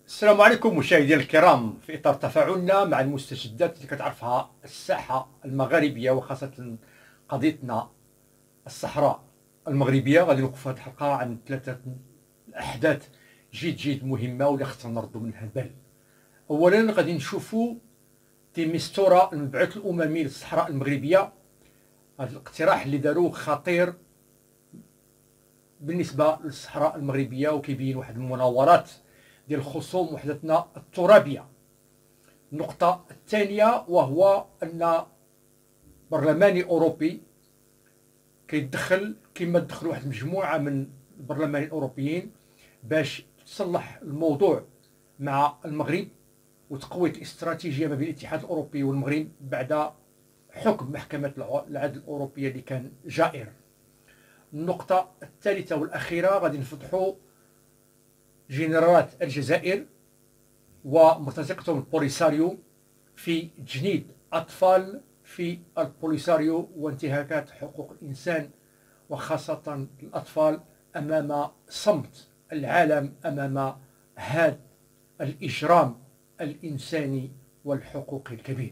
السلام عليكم مشاهدينا الكرام. في اطار تفاعلنا مع المستجدات اللي كتعرفها الساحه المغاربيه وخاصه قضيتنا الصحراء المغربيه، غادي نوقف في هذه الحلقه عن ثلاثه الاحداث جد مهمه واللي خصنا نردوا منها البال. اولا غادي نشوفوا ديميستورا المبعوث الاممي للصحراء المغربيه. هذا الاقتراح اللي داروه خطير بالنسبه للصحراء المغربيه وكيبين واحد المناورات ديال خصوم وحدتنا الترابيه. النقطه الثانيه وهو ان برلماني اوروبي كيدخل كما دخل واحد المجموعه من البرلمانيين الاوروبيين باش تصلح الموضوع مع المغرب وتقويه الاستراتيجيه ما بين الاتحاد الاوروبي والمغرب بعد حكم محكمه العدل الاوروبيه اللي كان جائر. النقطه الثالثه والاخيره غادي نفتحوا جنرالات الجزائر ومرتزقتهم البوليساريو في تجنيد أطفال في البوليساريو وانتهاكات حقوق الإنسان وخاصة الأطفال أمام صمت العالم أمام هذا الإجرام الإنساني والحقوقي الكبير.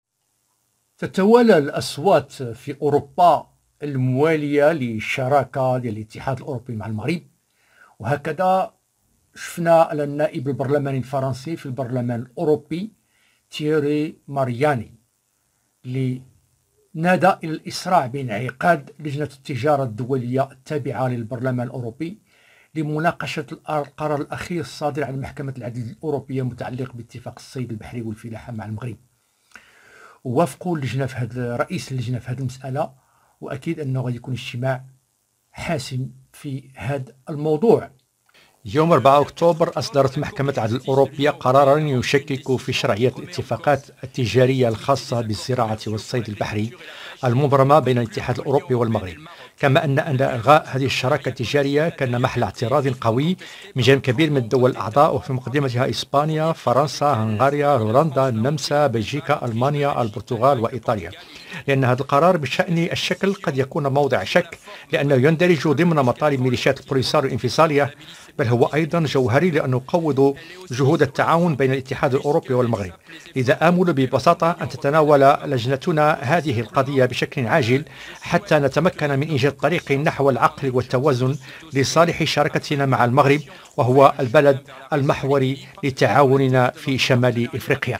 تتوالى الأصوات في أوروبا الموالية للشراكة ديال الاتحاد الأوروبي مع المغرب، وهكذا شفنا على النائب البرلماني الفرنسي في البرلمان الأوروبي تييري مارياني اللي نادى إلى الإسراع بانعقاد لجنة التجارة الدولية التابعة للبرلمان الأوروبي لمناقشة القرار الأخير الصادر عن محكمة العدل الأوروبية المتعلق باتفاق الصيد البحري والفلاحة مع المغرب. ووافقوا اللجنة في هذا رئيس اللجنة في هذه المسألة، وأكيد أنه غادي يكون اجتماع حاسم في هذا الموضوع. يوم 4 أكتوبر أصدرت محكمة العدل الأوروبية قرارا يشكك في شرعية الاتفاقات التجارية الخاصة بالزراعة والصيد البحري المبرمة بين الاتحاد الأوروبي والمغرب، كما أن إلغاء هذه الشراكة التجارية كان محل اعتراض قوي من جانب كبير من الدول الأعضاء، وفي مقدمتها إسبانيا، فرنسا، هنغاريا، هولندا، النمسا، بلجيكا، ألمانيا، البرتغال وإيطاليا، لأن هذا القرار بشأن الشكل قد يكون موضع شك، لأنه يندرج ضمن مطالب ميليشيات البوليساريو الانفصالية، بل هو أيضا جوهري لأنه يقوض جهود التعاون بين الاتحاد الأوروبي والمغرب. لذا آمل ببساطة أن تتناول لجنتنا هذه القضية بشكل عاجل حتى نتمكن من إيجاد طريق نحو العقل والتوازن لصالح شراكتنا مع المغرب، وهو البلد المحوري لتعاوننا في شمال إفريقيا.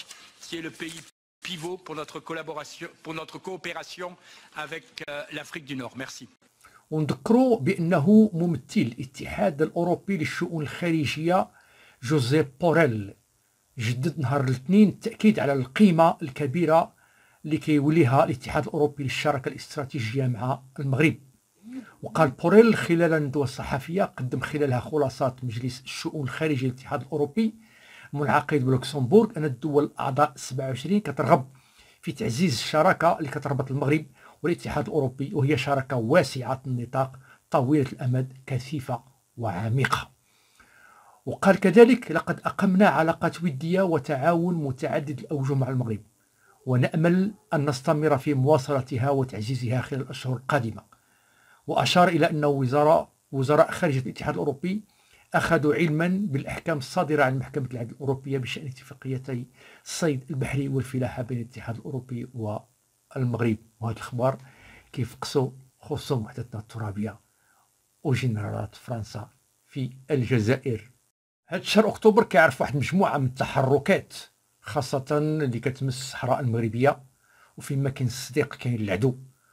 pivot pour notre coopération avec l'Afrique du Nord. Merci. ونذكروا بأنه ممثل الاتحاد الأوروبي للشؤون الخارجية جوزيف بوريل جدد نهار الاثنين التأكيد على القيمة الكبيرة اللي كيوليها الاتحاد الأوروبي للشراكة الاستراتيجية مع المغرب. وقال بوريل خلال الندوة الصحفية قدم خلالها خلاصات مجلس الشؤون الخارجية للاتحاد الأوروبي منعقد بلوكسمبورغ أن الدول الأعضاء 27 كترغب في تعزيز الشراكة اللي كتربط المغرب والاتحاد الأوروبي، وهي شراكة واسعة النطاق طويلة الأمد كثيفة وعميقة. وقال كذلك لقد أقمنا علاقات ودية وتعاون متعدد الأوجه مع المغرب، ونأمل أن نستمر في مواصلتها وتعزيزها خلال الأشهر القادمة. وأشار إلى أن وزراء خارجية الاتحاد الأوروبي أخذوا علما بالأحكام الصادرة عن محكمة العدل الأوروبية بشأن اتفاقيتي الصيد البحري والفلاحة بين الاتحاد الأوروبي والمغرب، وهذا الأخبار كيفقسوا خصوم وحدتنا الترابية وجنرالات فرنسا في الجزائر. هذا شهر أكتوبر كيعرف واحد مجموعة من التحركات خاصة اللي كتمس الصحراء المغربية، وفيما كاين الصديق كاين العدو،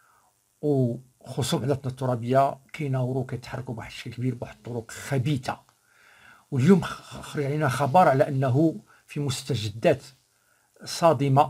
وخصوم وحدتنا الترابية كيناوروا كيتحركوا بواحد الشكل كبير بواحد الطرق خبيثة. واليوم علينا خبر على أنه في مستجدات صادمة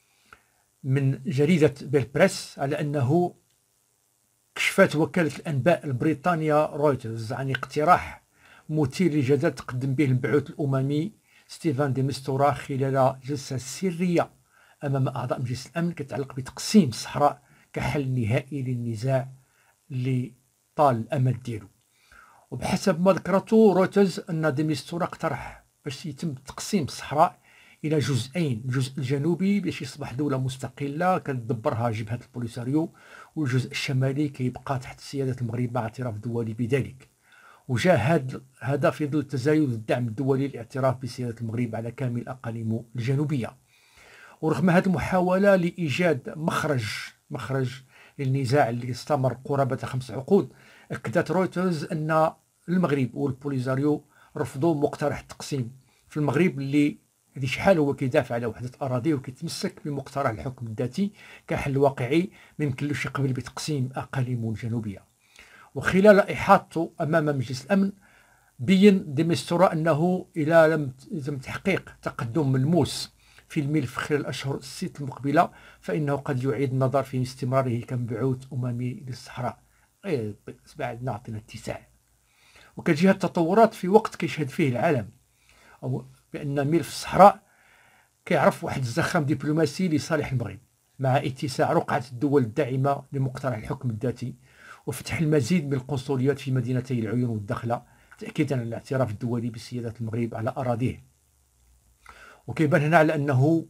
من جريدة بيلبريس على أنه كشفت وكالة الأنباء البريطانية رويترز عن اقتراح مثير للجدل تقدم به المبعوث الأممي ستيفان دي مستورا خلال جلسة سرية أمام أعضاء مجلس الأمن كتعلق بتقسيم الصحراء كحل نهائي للنزاع اللي طال الأمد ديالو. وبحسب ما ذكرته رويترز أن دي مستورا اقترح باش يتم تقسيم الصحراء إلى جزئين، الجزء الجنوبي باش يصبح دولة مستقلة كتدبرها جبهة البوليساريو، والجزء الشمالي كيبقى تحت سيادة المغرب مع اعتراف دولي بذلك. وجاء هذا في ظل تزايد الدعم الدولي للاعتراف بسيادة المغرب على كامل الأقاليم الجنوبية. ورغم هذه المحاولة لإيجاد مخرج للنزاع اللي استمر قرابة 5 عقود، أكدت رويترز أن المغرب والبوليزاريو رفضوا مقترح التقسيم في المغرب اللي هذه شحال هو كيدافع على وحدة أراضي وكيتمسك بمقترح الحكم الذاتي كحل واقعي ما يمكنلوش يقبل بتقسيم أقاليم الجنوبية. وخلال إحاطته أمام مجلس الأمن بين دي ميستورا أنه إذا لم يتم تحقيق تقدم ملموس في الملف خلال الأشهر 6 المقبلة فإنه قد يعيد النظر في استمراره كمبعوث أممي للصحراء. بعد نعطينا اتساع. وكتجي هذه التطورات في وقت كيشهد فيه العالم أو بأن ملف الصحراء كيعرف واحد الزخم دبلوماسي لصالح المغرب، مع اتساع رقعة الدول الداعمة لمقترح الحكم الذاتي وفتح المزيد من القنصليات في مدينتي العيون والدخلة تأكيدا على الاعتراف الدولي بسيادة المغرب على أراضيه. وكيبان هنا على أنه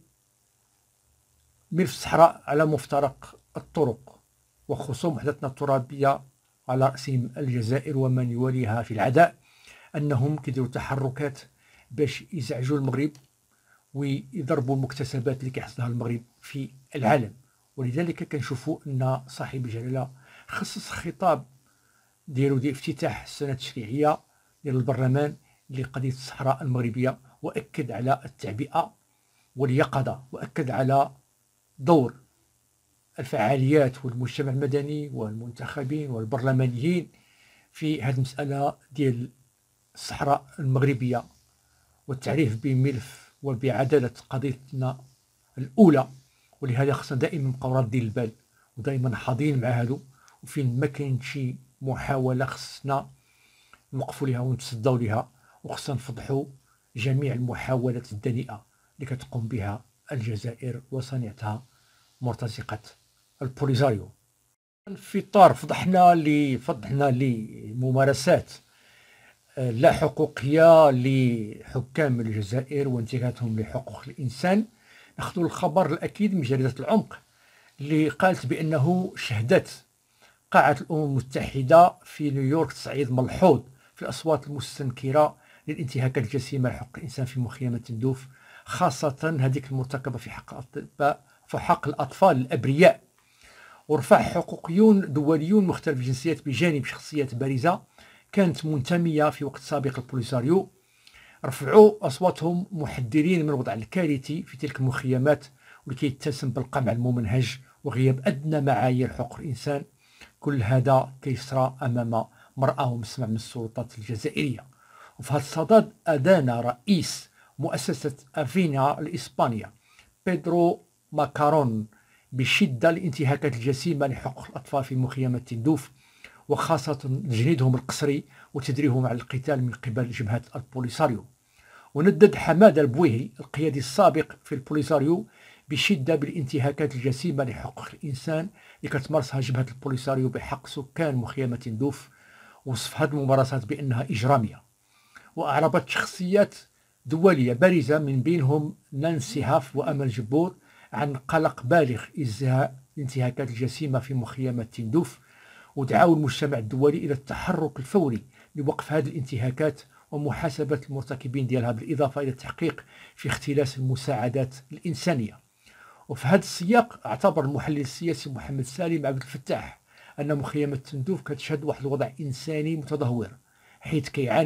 ملف الصحراء على مفترق الطرق، وخصوم وحدتنا الترابية على رأسهم الجزائر ومن يواليها في العداء أنهم كيديروا تحركات باش يزعجوا المغرب ويضربوا المكتسبات اللي كيحصلها المغرب في العالم. ولذلك كنشوفوا أن صاحب الجلالة خصص خطاب ديال افتتاح السنة التشريعية ديال البرلمان لقضية الصحراء المغربية، وأكد على التعبئة واليقظة، وأكد على دور الفعاليات والمجتمع المدني والمنتخبين والبرلمانيين في هذه المسألة ديال الصحراء المغربية والتعريف بملف وبعدالة قضيتنا الأولى. ولهذا خصنا دائما نبقاو رادين البال ودائما حاضرين مع هادو، وفين ما كاين شي محاولة خصنا نوقفوا لها ونتصدوا لها، وخصنا نفضحوا جميع المحاولات الدنيئة اللي كتقوم بها الجزائر وصنيعتها مرتزقة البوليزاريو. في إطار فضحنا لممارسات لا حقوقية لحكام الجزائر وانتهاكاتهم لحقوق الإنسان، ناخذ الخبر الأكيد من جريدة العمق اللي قالت بأنه شهدت قاعة الأمم المتحدة في نيويورك تصعيد ملحوظ في الأصوات المستنكرة للانتهاكات الجسيمة لحقوق الإنسان في مخيمة تندوف، خاصة هذيك المرتكبة في حق الأطباء وحق الأطفال الأبرياء. ورفع حقوقيون دوليون مختلف الجنسيات بجانب شخصيات بارزة كانت منتمية في وقت سابق البوليساريو رفعوا أصواتهم محذرين من الوضع الكارثي في تلك المخيمات ولكي يتسم بالقمع الممنهج وغياب أدنى معايير حقوق الإنسان. كل هذا كيصرى أمام مرأة ومسمع من السلطات الجزائرية. وفي هذا الصدد أدان رئيس مؤسسة أفينا الإسبانية بيدرو ماكارون بشدة الانتهاكات الجسيمة لحقوق الأطفال في مخيمات تندوف، وخاصة تجنيدهم القسري وتدريبهم على القتال من قبل جبهة البوليساريو. وندد حمادة البويهي القيادي السابق في البوليساريو بشدة بالانتهاكات الجسيمة لحقوق الإنسان اللي كتمارسها جبهة البوليساريو بحق سكان مخيمة تندوف، وصف هذه الممارسات بأنها إجرامية. وأعربت شخصيات دولية بارزة من بينهم نانسي هاف وأمل جبور عن قلق بالغ إزاء الانتهاكات الجسيمة في مخيمة تندوف، ودعاوا المجتمع الدولي إلى التحرك الفوري لوقف هذه الانتهاكات ومحاسبة المرتكبين ديالها، بالإضافة إلى التحقيق في اختلاس المساعدات الإنسانية. وفي هذا السياق اعتبر المحلل السياسي محمد سالم عبد الفتاح أن مخيمة تندوف كتشهد واحد الوضع إنساني متدهور، حيث كيعاني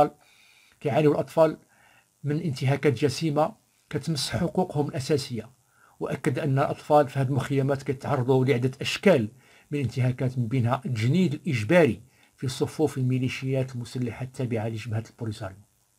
الأطفال من انتهاكات جسيمة كتمس حقوقهم الأساسية. وأكد أن الأطفال في هذه المخيمات كيتعرضوا لعدة أشكال من الانتهاكات، من بينها التجنيد الإجباري في صفوف الميليشيات المسلحة التابعة لجبهة البوليساريو.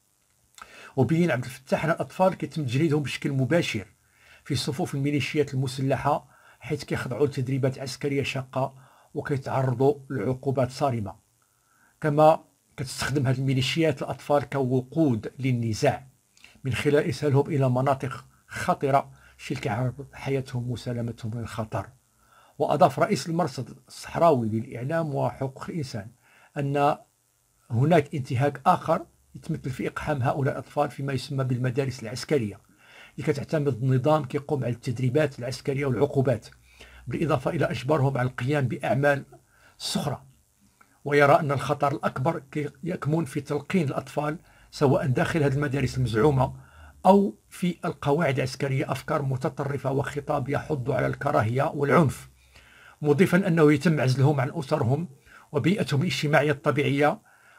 وبين عبد الفتاح أن الأطفال كيتم تجنيدهم بشكل مباشر في صفوف الميليشيات المسلحة، حيث كيخضعوا لتدريبات عسكرية شاقة وكيتعرضوا لعقوبات صارمة. كما كتستخدم هذه الميليشيات الأطفال كوقود للنزاع من خلال إرسالهم إلى مناطق خطرة الشيء اللي كيعرض حياتهم وسلامتهم للخطر. وأضاف رئيس المرصد الصحراوي للإعلام وحقوق الإنسان أن هناك انتهاك آخر يتمثل في إقحام هؤلاء الأطفال فيما يسمى بالمدارس العسكرية، اللي كتعتمد النظام كيقوم على التدريبات العسكرية والعقوبات، بالإضافة إلى إجبارهم على القيام بأعمال السخرة. ويرى أن الخطر الأكبر يكمن في تلقين الأطفال سواء داخل هذه المدارس المزعومة أو في القواعد العسكرية أفكار متطرفة وخطاب يحض على الكراهية والعنف، مضيفا أنه يتم عزلهم عن أسرهم وبيئتهم الاجتماعية الطبيعية،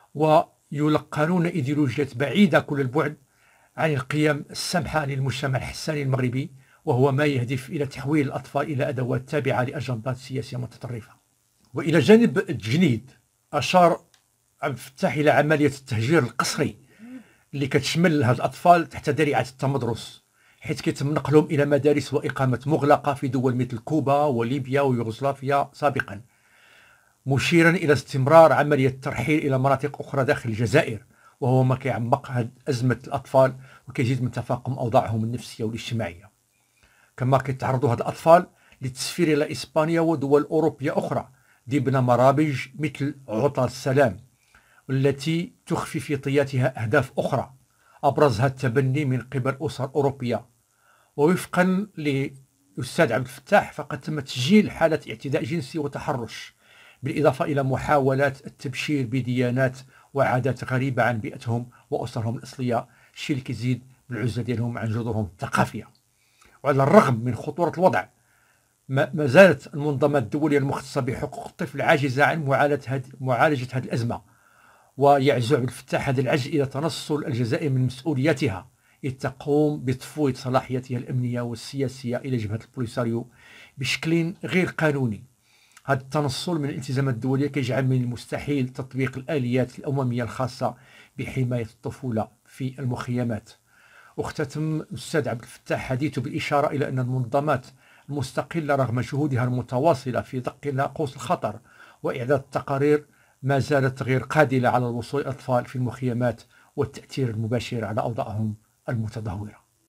ويلقنون إيديولوجيات بعيدة كل البعد عن القيم السمحة للمجتمع الحساني المغربي، وهو ما يهدف إلى تحويل الأطفال إلى أدوات تابعة لأجندات سياسية متطرفة. وإلى جانب التجنيد، أشار عبد الفتاح إلى عملية التهجير القسري اللي كتشمل هاد الأطفال تحت ذريعة التمدرس، حيث كيتم نقلهم إلى مدارس وإقامة مغلقة في دول مثل كوبا وليبيا ويوغوسلافيا سابقا، مشيرا إلى استمرار عملية الترحيل إلى مناطق أخرى داخل الجزائر، وهو ما كيعمق هاد أزمة الأطفال وكيزيد من تفاقم أوضاعهم النفسية والاجتماعية. كما كيتعرضوا هاد الأطفال للتسفير إلى إسبانيا ودول أوروبية أخرى ضمن مرابج مثل عطل السلام، التي تخفي في طياتها أهداف أخرى أبرزها التبني من قبل أسر أوروبية. ووفقا للأستاذ عبد الفتاح، فقد تم تسجيل حالة اعتداء جنسي وتحرش، بالإضافة إلى محاولات التبشير بديانات وعادات غريبة عن بيئتهم وأسرهم الأصلية، الشيء اللي كيزيد بالعزلة ديالهم عن جذورهم الثقافية. وعلى الرغم من خطورة الوضع، ما زالت المنظمات الدولية المختصة بحقوق الطفل عاجزة عن معالجة هذه الأزمة، ويعزو عبد الفتاح هذا العجز إلى تنصل الجزائر من مسؤوليتها، إذ تقوم بتفويض صلاحياتها الأمنية والسياسية إلى جبهة البوليساريو بشكل غير قانوني. هذا التنصل من الالتزامات الدولية كيجعل من المستحيل تطبيق الآليات الأممية الخاصة بحماية الطفولة في المخيمات. واختتم الأستاذ عبد الفتاح حديثه بالإشارة إلى أن المنظمات المستقلة رغم جهودها المتواصلة في دق ناقوس الخطر وإعداد التقارير ما زالت غير قادرة على الوصول إلى الأطفال في المخيمات والتأثير المباشر على أوضاعهم المتدهورة.